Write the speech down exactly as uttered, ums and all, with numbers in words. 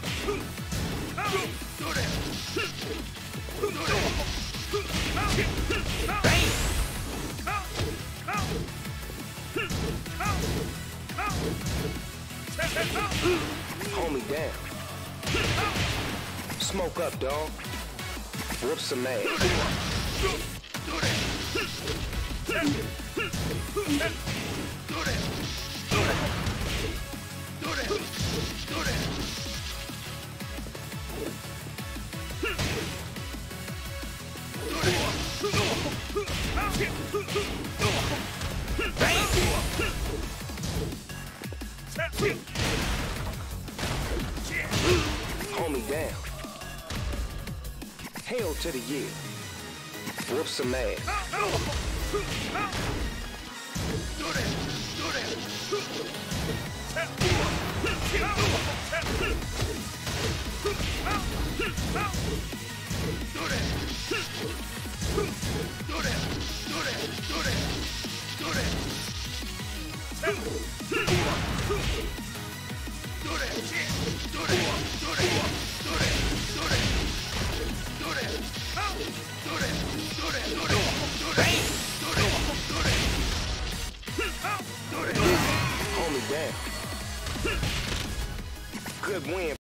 Hold me down. Smoke up, dog. Whoop some ass. Hold me down. Hail to the year. Whoop some ass. Hold me down. Good win.